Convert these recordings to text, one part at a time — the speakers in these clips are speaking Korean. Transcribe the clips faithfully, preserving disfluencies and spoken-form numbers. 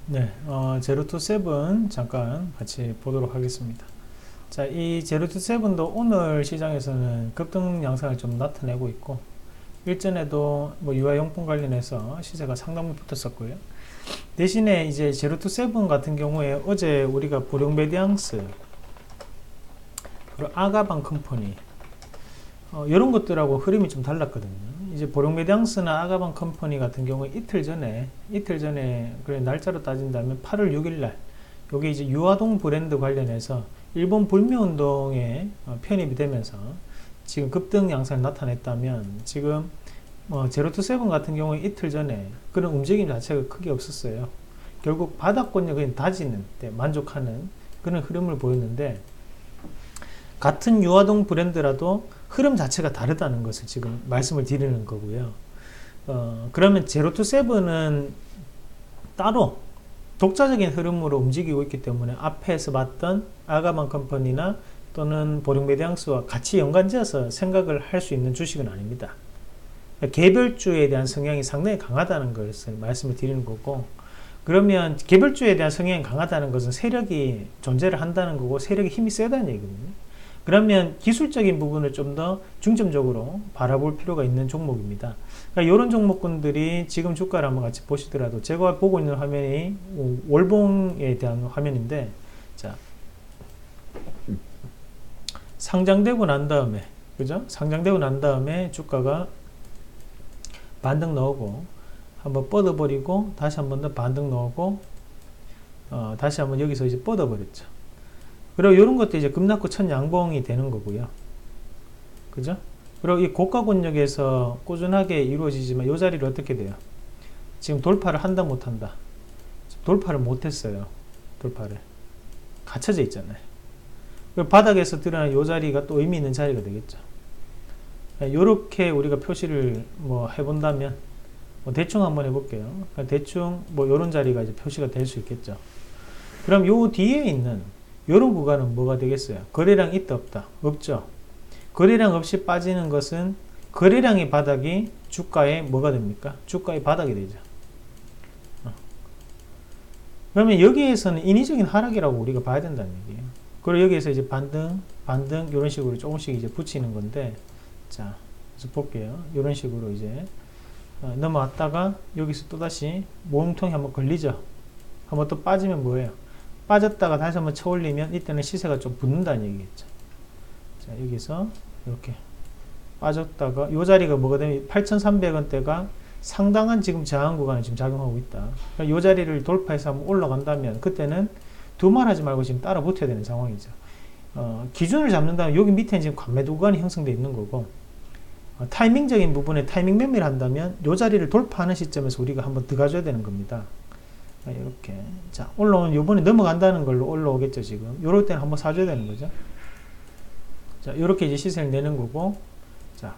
네, 어, 제로 투 세븐 잠깐 같이 보도록 하겠습니다. 자, 이 제로 투 세븐도 오늘 시장에서는 급등 양상을 좀 나타내고 있고, 일전에도 뭐 유아용품 관련해서 시세가 상당히 붙었었고요. 대신에 이제 제로 투 세븐 같은 경우에 어제 우리가 보령메디앙스, 그리고 아가방 컴퍼니, 어, 이런 것들하고 흐름이 좀 달랐거든요. 이제 보령메디앙스나 아가방 컴퍼니 같은 경우에 이틀 전에, 이틀 전에, 그래, 날짜로 따진다면 팔월 육일 날, 요게 이제 유아동 브랜드 관련해서 일본 불매운동에 어, 편입이 되면서 지금 급등 양상을 나타냈다면, 지금 뭐 제로 투 세븐 같은 경우에 이틀 전에 그런 움직임 자체가 크게 없었어요. 결국 바닥권을 그냥 다지는 데 만족하는 그런 흐름을 보였는데, 같은 유아동 브랜드라도 흐름 자체가 다르다는 것을 지금 말씀을 드리는 거고요. 어, 그러면 제로 투 세븐은 따로 독자적인 흐름으로 움직이고 있기 때문에 앞에서 봤던 아가만 컴퍼니나 또는 보령메디앙스와 같이 연관지어서 생각을 할 수 있는 주식은 아닙니다. 개별주에 대한 성향이 상당히 강하다는 것을 말씀을 드리는 거고, 그러면 개별주에 대한 성향이 강하다는 것은 세력이 존재를 한다는 거고, 세력의 힘이 세다는 얘기거든요. 그러면 기술적인 부분을 좀 더 중점적으로 바라볼 필요가 있는 종목입니다. 그러니까 이런 종목군들이 지금 주가를 한번 같이 보시더라도, 제가 보고 있는 화면이 월봉에 대한 화면인데, 자, 상장되고 난 다음에, 그죠? 상장되고 난 다음에 주가가 반등 나오고, 한번 뻗어버리고, 다시 한번 더 반등 나오고, 어, 다시 한번 여기서 이제 뻗어버렸죠. 그리고 이런 것도 이제 급락후 첫 양봉이 되는 거고요. 그죠? 그리고 이 고가 권역에서 꾸준하게 이루어지지만 이 자리를 어떻게 돼요? 지금 돌파를 한다 못한다. 돌파를 못했어요. 돌파를. 갇혀져 있잖아요. 그리고 바닥에서 드러난 이 자리가 또 의미 있는 자리가 되겠죠. 이렇게 우리가 표시를 뭐 해본다면, 뭐 대충 한번 해볼게요. 대충 뭐 이런 자리가 이제 표시가 될 수 있겠죠. 그럼 요 뒤에 있는 이런 구간은 뭐가 되겠어요? 거래량 있다 없다? 없죠. 거래량 없이 빠지는 것은 거래량의 바닥이 주가에 뭐가 됩니까? 주가의 바닥이 되죠. 어. 그러면 여기에서는 인위적인 하락이라고 우리가 봐야 된다는 얘기예요. 그리고 여기에서 이제 반등, 반등 이런 식으로 조금씩 이제 붙이는 건데, 자, 그래서 볼게요. 이런 식으로 이제 어, 넘어왔다가 여기서 또 다시 몸통이 한번 걸리죠. 한번 또 빠지면 뭐예요? 빠졌다가 다시 한번 쳐 올리면 이때는 시세가 좀 붙는다는 얘기겠죠. 자, 여기서 이렇게 빠졌다가 이 자리가 뭐가 되면 팔천삼백 원대가 상당한 지금 저항 구간을 지금 작용하고 있다. 이 자리를 돌파해서 한번 올라간다면 그때는 두말하지 말고 지금 따라 붙어야 되는 상황이죠. 어, 기준을 잡는다면 여기 밑에 지금 관매도 구간이 형성되어 있는 거고, 어, 타이밍적인 부분에 타이밍 매매를 한다면 이 자리를 돌파하는 시점에서 우리가 한번 들어가줘야 되는 겁니다. 이렇게. 자, 올라오면 요번에 넘어간다는 걸로 올라오겠죠, 지금. 요럴 때는 한번 사줘야 되는 거죠. 자, 요렇게 이제 시세를 내는 거고, 자,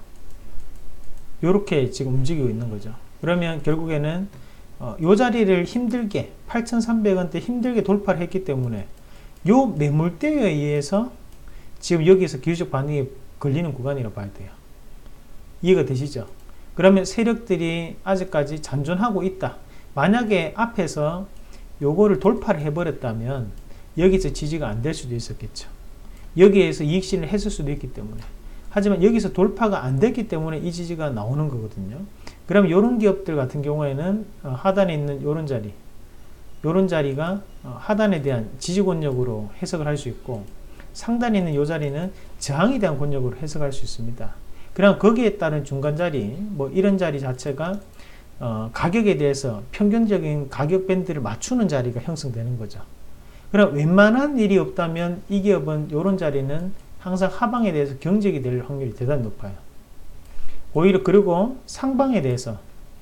요렇게 지금 움직이고 있는 거죠. 그러면 결국에는, 어, 요 자리를 힘들게, 팔천삼백 원대 힘들게 돌파를 했기 때문에, 요 매물대에 의해서 지금 여기서 기술적 반응이 걸리는 구간이라고 봐야 돼요. 이해가 되시죠? 그러면 세력들이 아직까지 잔존하고 있다. 만약에 앞에서 요거를 돌파를 해버렸다면 여기서 지지가 안 될 수도 있었겠죠. 여기에서 이익 실현을 했을 수도 있기 때문에. 하지만 여기서 돌파가 안 됐기 때문에 이 지지가 나오는 거거든요. 그럼 이런 기업들 같은 경우에는 하단에 있는 요런 자리, 요런 자리가 하단에 대한 지지 권역으로 해석을 할 수 있고, 상단에 있는 요 자리는 저항에 대한 권역으로 해석할 수 있습니다. 그럼 거기에 따른 중간 자리, 뭐 이런 자리 자체가 어, 가격에 대해서 평균적인 가격 밴드를 맞추는 자리가 형성되는 거죠. 그럼 웬만한 일이 없다면 이 기업은 이런 자리는 항상 하방에 대해서 경직이 될 확률이 대단히 높아요. 오히려 그리고 상방에 대해서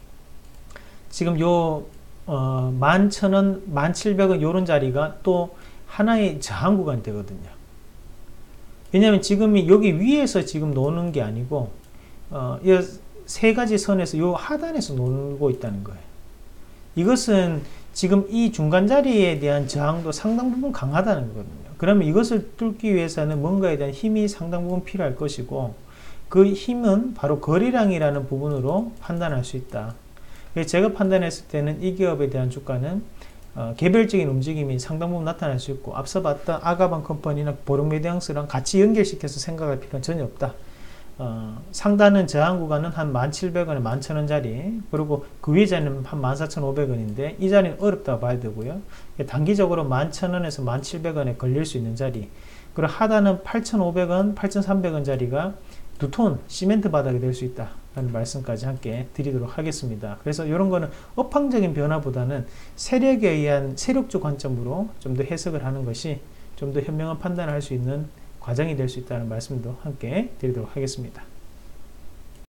지금 요 어, 만 천 원, 만 칠백 원 이런 자리가 또 하나의 저항 구간이 되거든요. 왜냐하면 지금이 여기 위에서 지금 노는 게 아니고 어, 이 세 가지 선에서 요 하단에서 놀고 있다는 거예요. 이것은 지금 이 중간 자리에 대한 저항도 상당 부분 강하다는 거거든요. 그러면 이것을 뚫기 위해서는 뭔가에 대한 힘이 상당 부분 필요할 것이고, 그 힘은 바로 거래량이라는 부분으로 판단할 수 있다. 제가 판단했을 때는 이 기업에 대한 주가는 어, 개별적인 움직임이 상당 부분 나타날 수 있고, 앞서 봤던 아가방 컴퍼니나 보롱메디앙스랑 같이 연결시켜서 생각할 필요는 전혀 없다. 어, 상단은 저항 구간은 한 만 칠백 원에 만 천 원짜리, 그리고 그 위에 자리는 한 만 사천 오백 원인데 이 자리는 어렵다고 봐야 되고요. 단기적으로 만 천 원에서 만 칠백 원에 걸릴 수 있는 자리, 그리고 하단은 팔천 오백 원, 팔천 삼백 원짜리가 두톤 시멘트 바닥이 될 수 있다 라는 말씀까지 함께 드리도록 하겠습니다. 그래서 이런 거는 업황적인 변화보다는 세력에 의한 세력적 관점으로 좀 더 해석을 하는 것이 좀 더 현명한 판단을 할 수 있는 과정이 될 수 있다는 말씀도 함께 드리도록 하겠습니다.